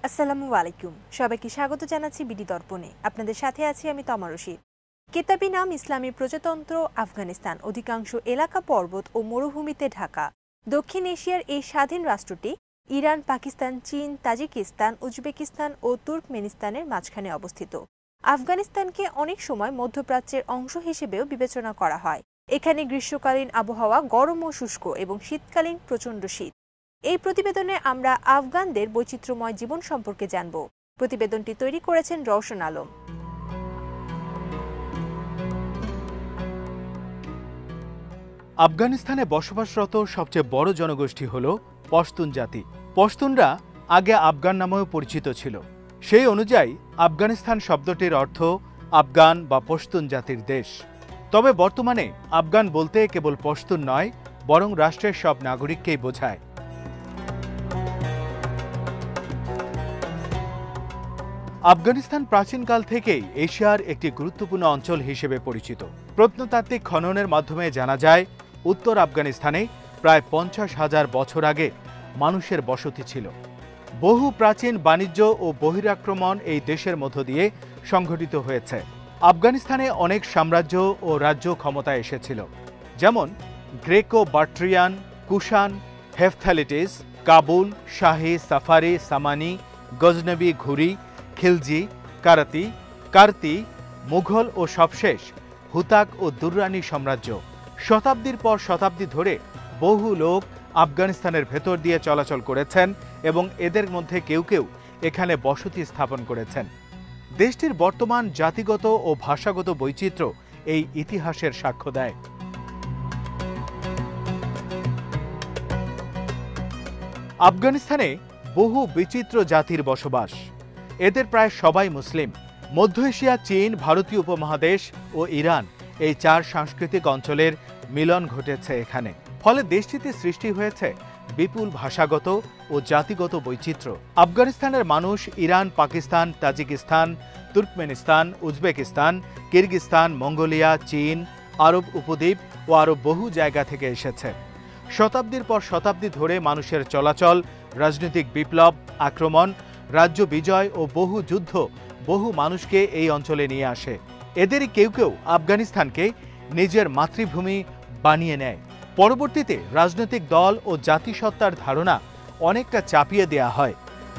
আসসালামু আলাইকুম। সবাইকে স্বাগত জানাচ্ছি বিডি দর্পণে। আপনাদের সাথে আছি আমি তমা রশিদ। কিতাবি নাম ইসলামী প্রজাতন্ত্র আফগানিস্তান। অধিকাংশ এলাকা পর্বত ও মরুভূমিতে ঢাকা। দক্ষিণ এশিয়ার এই স্বাধীন রাষ্ট্রটি ইরান, পাকিস্তান, চীন, তাজিকিস্তান, উজবেকিস্তান ও তুর্কমেনিস্তানের মাঝখানে অবস্থিত। আফগানিস্তানকে অনেক সময় মধ্যপ্রাচ্যের অংশ হিসেবেও বিবেচনা করা হয়। এখানে গ্রীষ্মকালীন আবহাওয়া গরম ও শুষ্ক এবং শীতকালীন প্রচণ্ড শীত। এই প্রতিবেদনে আমরা আফগানদের বৈচিত্র্যময় জীবন সম্পর্কে জানব। প্রতিবেদনটি তৈরি করেছেন রওশন আলম। আফগানিস্তানে বসবাসরত সবচেয়ে বড় জনগোষ্ঠী হল পশতুন জাতি। পশতুনরা আগে আফগান নামেও পরিচিত ছিল। সেই অনুযায়ী আফগানিস্তান শব্দটির অর্থ আফগান বা পশতুন জাতির দেশ। তবে বর্তমানে আফগান বলতে কেবল পশতুন নয়, বরং রাষ্ট্রের সব নাগরিককেই বোঝায়। আফগানিস্তান প্রাচীনকাল থেকেই এশিয়ার একটি গুরুত্বপূর্ণ অঞ্চল হিসেবে পরিচিত। প্রত্নতাত্ত্বিক খননের মাধ্যমে জানা যায়, উত্তর আফগানিস্তানে প্রায় 50,000 বছর আগে মানুষের বসতি ছিল। বহু প্রাচীন বাণিজ্য ও বহিরাক্রমণ এই দেশের মধ্য দিয়ে সংঘটিত হয়েছে। আফগানিস্তানে অনেক সাম্রাজ্য ও রাজ্য ক্ষমতায় এসেছিল, যেমন Greco Bactrian, Kushan, Hephthalites, Kabul, Shahi, সাফারি, সামানি, গজনবি, ঘুরি, খিলজি, কার্তি, মুঘল ও সবশেষ হুতাক ও দুররানি সাম্রাজ্য। শতাব্দীর পর শতাব্দী ধরে বহু লোক আফগানিস্তানের ভেতর দিয়ে চলাচল করেছেন এবং এদের মধ্যে কেউ কেউ এখানে বসতি স্থাপন করেছেন। দেশটির বর্তমান জাতিগত ও ভাষাগত বৈচিত্র্য এই ইতিহাসের সাক্ষ্য দেয়। আফগানিস্তানে বহু বিচিত্র জাতির বসবাস। এদের প্রায় সবাই মুসলিম। মধ্য এশিয়া, চীন, ভারতীয় উপমহাদেশ ও ইরান এই 4 সাংস্কৃতিক অঞ্চলের মিলন ঘটেছে এখানে। ফলে দেশটিতে সৃষ্টি হয়েছে বিপুল ভাষাগত ও জাতিগত বৈচিত্র্য। আফগানিস্তানের মানুষ Iran, Pakistan, Tajikistan, Turkmenistan, Uzbekistan, Kyrgyzstan, Mongolia, চীন, আরব উপদ্বীপ ও আরও বহু জায়গা থেকে এসেছে। শতাব্দীর পর শতাব্দী ধরে মানুষের চলাচল, রাজনৈতিক বিপ্লব, আক্রমণ, রাজ্য বিজয় ও বহু যুদ্ধ বহু মানুষকে এই অঞ্চলে নিয়ে আসে। এদেরই কেউ কেউ আফগানিস্তানকে নিজের মাতৃভূমি বানিয়ে নেয়। পরবর্তীতে রাজনৈতিক দল ও জাতিসত্তার ধারণা অনেকটা চাপিয়ে দেয়া হয়।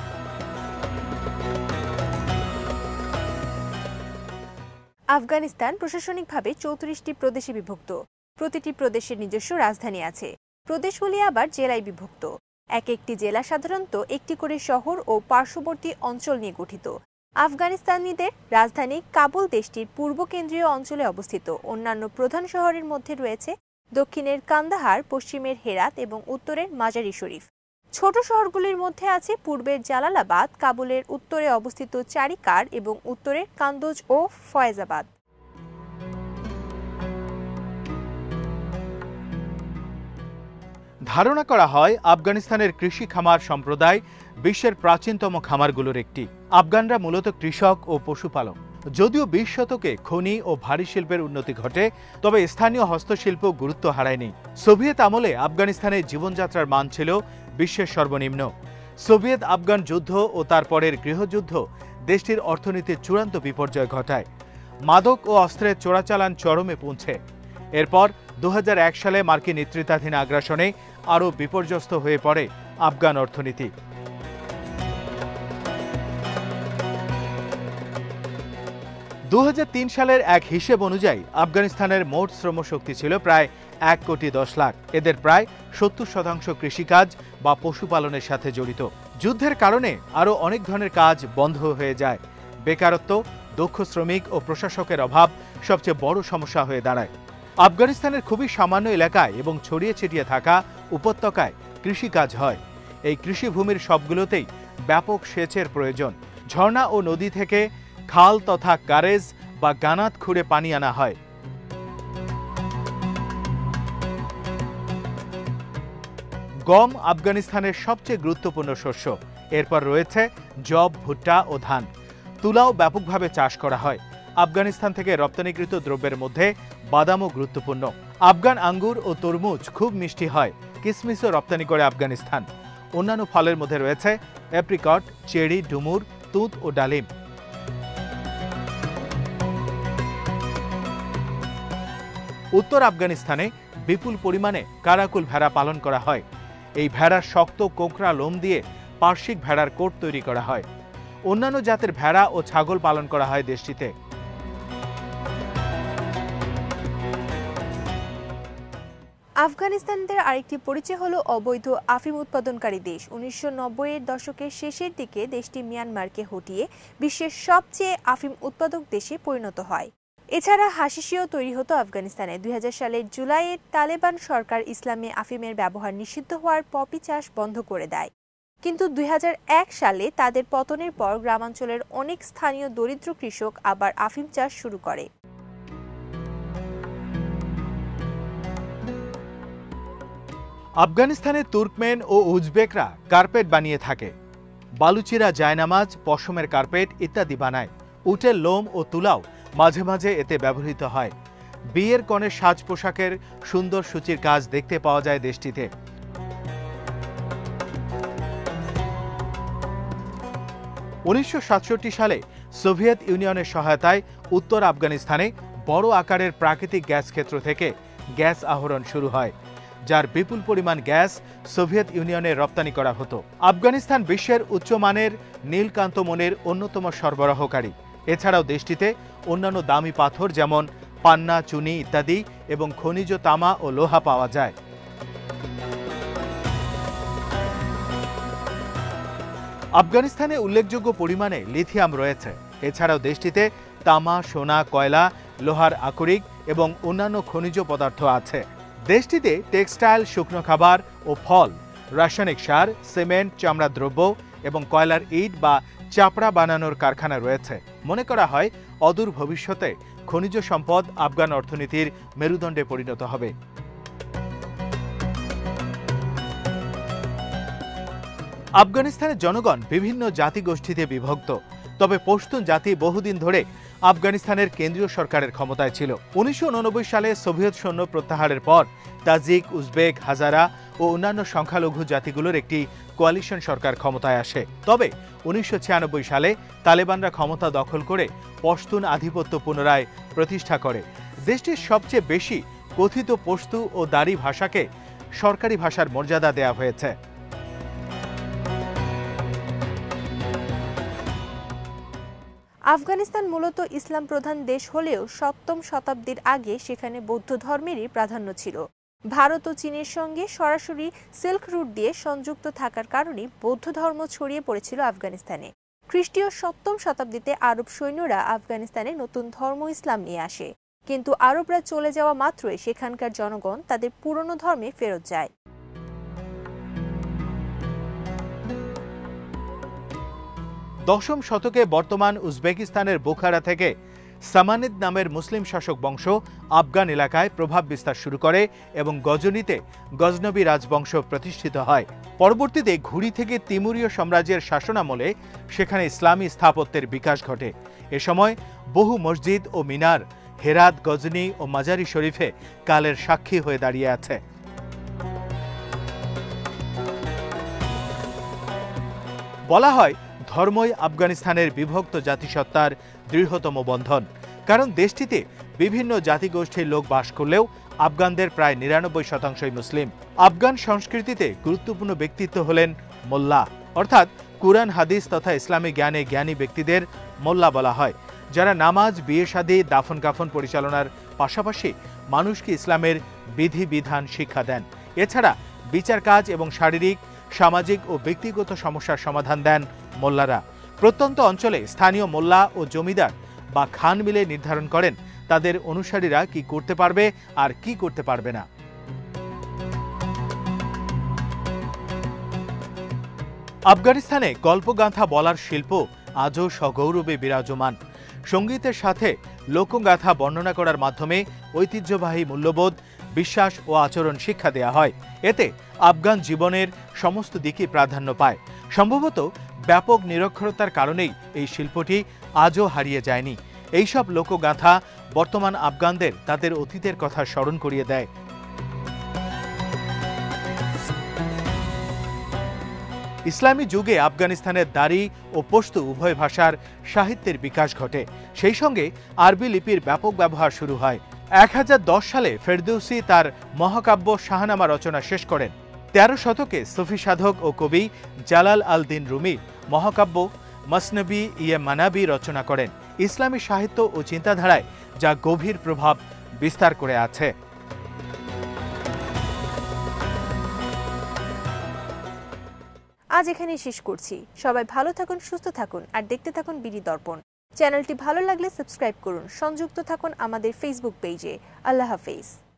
আফগানিস্তান প্রশাসনিকভাবে 34টি প্রদেশে বিভক্ত। প্রতিটি প্রদেশের নিজস্ব রাজধানী আছে। প্রদেশগুলি আবার জেলায় বিভক্ত। এক একটি জেলা সাধারণত একটি করে শহর ও পার্শ্ববর্তী অঞ্চল নিয়ে গঠিত। আফগানিস্তানিদের রাজধানী কাবুল দেশটির পূর্ব কেন্দ্রীয় অঞ্চলে অবস্থিত। অন্যান্য প্রধান শহরের মধ্যে রয়েছে দক্ষিণের কান্দাহার, পশ্চিমের হেরাত এবং উত্তরের মাজারি শরীফ। ছোট শহরগুলির মধ্যে আছে পূর্বের জালালাবাদ, কাবুলের উত্তরে অবস্থিত চারিকার এবং উত্তরের কান্দোজ ও ফয়েজাবাদ। ধারণা করা হয় আফগানিস্তানের কৃষি খামার সম্প্রদায় বিশ্বের প্রাচীনতম খামারগুলোর একটি। আফগানরা মূলত কৃষক ও পশুপালক। যদিও 20 শতকে খনি ও ভারী শিল্পের উন্নতি ঘটে, তবে স্থানীয় হস্তশিল্প গুরুত্ব হারায়নি। সোভিয়েত আমলে আফগানিস্তানের জীবনযাত্রার মান ছিল বিশ্বের সর্বনিম্ন। সোভিয়েত আফগান যুদ্ধ ও তারপরের গৃহযুদ্ধ দেশটির অর্থনীতির চূড়ান্ত বিপর্যয় ঘটায়। মাদক ও অস্ত্রের চোরাচালান চরমে পৌঁছে। এরপর 2001 সালে মার্কিন নেতৃত্বাধীন আগ্রাসনে আরও বিপর্যস্ত হয়ে পড়ে আফগান অর্থনীতি। 2003 সালের এক হিসেব অনুযায়ী আফগানিস্তানের মোট শ্রমশক্তি ছিল প্রায় 1,10 লাখ। এদের প্রায় 70% কৃষিকাজ বা পশুপালনের সাথে জড়িত। যুদ্ধের কারণে আরও অনেক ধরনের কাজ বন্ধ হয়ে যায়। বেকারত্ব, দক্ষ শ্রমিক ও প্রশাসকের অভাব সবচেয়ে বড় সমস্যা হয়ে দাঁড়ায়। আফগানিস্তানের খুবই সামান্য এলাকায় এবং ছড়িয়ে ছিটিয়ে থাকা উপত্যকায় কৃষিকাজ হয়। এই কৃষিভূমির সবগুলোতেই ব্যাপক সেচের প্রয়োজন। ঝর্ণা ও নদী থেকে খাল তথা কারেজ বা গানাত খুঁড়ে পানি আনা হয়। গম আফগানিস্তানের সবচেয়ে গুরুত্বপূর্ণ শস্য। এরপর রয়েছে যব, ভুট্টা ও ধান। তুলাও ব্যাপকভাবে চাষ করা হয়। আফগানিস্তান থেকে রপ্তানিকৃত দ্রব্যের মধ্যে বাদামও গুরুত্বপূর্ণ। আফগান আঙ্গুর ও তরমুজ খুব মিষ্টি হয়। কিসমিসও রপ্তানি করে আফগানিস্তান। অন্যান্য ফলের মধ্যে রয়েছে অ্যাপ্রিকট, চেরি, ডুমুর, তুঁত ও ডালিম। উত্তর আফগানিস্তানে বিপুল পরিমাণে কারাকুল ভেড়া পালন করা হয়। এই ভেড়ার শক্ত কোঁকড়া লোম দিয়ে পার্শ্বিক ভেড়ার কোট তৈরি করা হয়। অন্যান্য জাতের ভেড়া ও ছাগল পালন করা হয় দেশটিতে। আফগানিস্তানের আরেকটি পরিচয় হলো অবৈধ আফিম উৎপাদনকারী দেশ। 1990-এর দশকের শেষের দিকে দেশটি মিয়ানমারকে হটিয়ে বিশ্বের সবচেয়ে আফিম উৎপাদক দেশে পরিণত হয়। এছাড়া হাশিশিও তৈরি হতো আফগানিস্তানে। 2000 সালের জুলাইয়ে তালেবান সরকার ইসলামে আফিমের ব্যবহার নিষিদ্ধ হওয়ার পপি চাষ বন্ধ করে দেয়। কিন্তু 2001 সালে তাদের পতনের পর গ্রামাঞ্চলের অনেক স্থানীয় দরিদ্র কৃষক আবার আফিম চাষ শুরু করে। আফগানিস্তানে তুর্কমেন ও উজবেকরা কার্পেট বানিয়ে থাকে। বালুচিরা জায়নামাজ, পশমের কার্পেট ইত্যাদি বানায়। উটের লোম ও তুলাও মাঝে মাঝে এতে ব্যবহৃত হয়। বিয়ের কনের সাজ পোশাকের সুন্দর সূচির কাজ দেখতে পাওয়া যায় দেশটিতে। 1967 সালে সোভিয়েত ইউনিয়নের সহায়তায় উত্তর আফগানিস্তানে বড় আকারের প্রাকৃতিক গ্যাস ক্ষেত্র থেকে গ্যাস আহরণ শুরু হয়, যার বিপুল পরিমাণ গ্যাস সোভিয়েত ইউনিয়নে রপ্তানি করা হতো। আফগানিস্তান বিশ্বের উচ্চমানের নীলকান্ত মণির অন্যতম সরবরাহকারী। এছাড়াও দেশটিতে অন্যান্য দামি পাথর যেমন পান্না, চুনি ইত্যাদি এবং খনিজ তামা ও লোহা পাওয়া যায়। আফগানিস্তানে উল্লেখযোগ্য পরিমাণে লিথিয়াম রয়েছে। এছাড়াও দেশটিতে তামা, সোনা, কয়লা, লোহার আকরিক এবং অন্যান্য খনিজ পদার্থ আছে। দেশটিতে টেক্সটাইল, শুকনো খাবার ও ফল, রাসায়নিক সার, সিমেন্ট, চামড়া দ্রব্য এবং কয়লার ইট বা চাপড়া বানানোর কারখানা রয়েছে। মনে করা হয় অদূর ভবিষ্যতে খনিজ সম্পদ আফগান অর্থনীতির মেরুদণ্ডে পরিণত হবে। আফগানিস্তানের জনগণ বিভিন্ন জাতিগোষ্ঠীতে বিভক্ত। তবে পশতুন জাতি বহুদিন ধরে আফগানিস্তানের কেন্দ্রীয় সরকারের ক্ষমতায় ছিল। 1989 সালে সোভিয়েত সৈন্য প্রত্যাহারের পর তাজিক, উজবেক, হাজারা ও অন্যান্য সংখ্যালঘু জাতিগুলোর একটি কোয়ালিশন সরকার ক্ষমতায় আসে। তবে 1996 সালে তালেবানরা ক্ষমতা দখল করে পশতুন আধিপত্য পুনরায় প্রতিষ্ঠা করে। দেশটির সবচেয়ে বেশি কথিত পশতু ও দারি ভাষাকে সরকারি ভাষার মর্যাদা দেয়া হয়েছে। আফগানিস্তান মূলত ইসলাম প্রধান দেশ হলেও 7ম শতাব্দীর আগে সেখানে বৌদ্ধ ধর্মেরই প্রাধান্য ছিল। ভারত ও চীনের সঙ্গে সরাসরি সিল্ক রুট দিয়ে সংযুক্ত থাকার কারণে বৌদ্ধ ধর্ম ছড়িয়ে পড়েছিল আফগানিস্তানে। খ্রিস্টীয় 7ম শতাব্দীতে আরব সৈন্যরা আফগানিস্তানে নতুন ধর্ম ইসলাম নিয়ে আসে, কিন্তু আরবরা চলে যাওয়া মাত্রই সেখানকার জনগণ তাদের পুরনো ধর্মে ফেরত যায়। দশম শতকে বর্তমান উজবেকিস্তানের বুখারা থেকে সামানিদ নামের মুসলিম শাসক বংশ আফগান এলাকায় প্রভাব বিস্তার শুরু করে এবং গজনিতে গজনবী রাজবংশ প্রতিষ্ঠিত হয়। পরবর্তীতে ঘুরি থেকে তিমুরীয় সাম্রাজ্যের শাসনামলে সেখানে ইসলামী স্থাপত্যের বিকাশ ঘটে। এ সময় বহু মসজিদ ও মিনার হেরাত, গজনি ও মাজারি শরীফে কালের সাক্ষী হয়ে দাঁড়িয়ে আছে। বলা হয় ধর্মই আফগানিস্তানের বিভক্ত জাতিসত্তার দৃঢ়তম বন্ধন। কারণ দেশটিতে বিভিন্ন জাতিগোষ্ঠীর লোক বাস করলেও আফগানদের প্রায় 99% মুসলিম। আফগান সংস্কৃতিতে গুরুত্বপূর্ণ ব্যক্তিত্ব হলেন মোল্লা, অর্থাৎ কুরআন, হাদিস তথা ইসলামী জ্ঞানে জ্ঞানী ব্যক্তিদের মোল্লা বলা হয়, যারা নামাজ, বিয়ে শাদী, দাফন কাফন পরিচালনার পাশাপাশি মানুষকে ইসলামের বিধিবিধান শিক্ষা দেন। এছাড়া বিচার কাজ এবং শারীরিক, সামাজিক ও ব্যক্তিগত সমস্যার সমাধান দেন মোল্লারা। প্রত্যন্ত অঞ্চলে স্থানীয় মোল্লা ও জমিদার বা খান মিলে নির্ধারণ করেন তাদের অনুসারীরা কি করতে পারবে আর কি করতে পারবে না। আফগানিস্তানে গল্পগাথা বলার শিল্প আজও সগৌরবে বিরাজমান। সঙ্গীতের সাথে লোকগাথা বর্ণনা করার মাধ্যমে ঐতিহ্যবাহী মূল্যবোধ, বিশ্বাস ও আচরণ শিক্ষা দেয়া হয়। এতে আফগান জীবনের সমস্ত দিকই প্রাধান্য পায়। সম্ভবত ব্যাপক নিরক্ষরতার কারণেই এই শিল্পটি আজও হারিয়ে যায়নি। এইসব লোকগাথা বর্তমান আফগানদের তাদের অতীতের কথা স্মরণ করিয়ে দেয়। ইসলামী যুগে আফগানিস্তানের দারি ও পশতু উভয় ভাষার সাহিত্যের বিকাশ ঘটে। সেই সঙ্গে আরবি লিপির ব্যাপক ব্যবহার শুরু হয়। 1010 সালে ফেরদৌসি তার মহাকাব্য শাহনামা রচনা শেষ করেন। 13 শতকে সুফি সাধক ও কবি জালাল আল দিন রুমি মহাকাব্য মসনবি মানাবি রচনা করেন, ইসলামী সাহিত্য ও চিন্তাধারায় যা গভীর প্রভাব বিস্তার করে আছে। আজ এখানে শেষ করছি। সবাই ভালো থাকুন, সুস্থ থাকুন আর দেখতে থাকুন বিডি দর্পণ। চ্যানেলটি ভালো লাগলে সাবস্ক্রাইব করুন, সংযুক্ত থাকুন আমাদের ফেসবুক পেজে। আল্লাহ হাফেজ।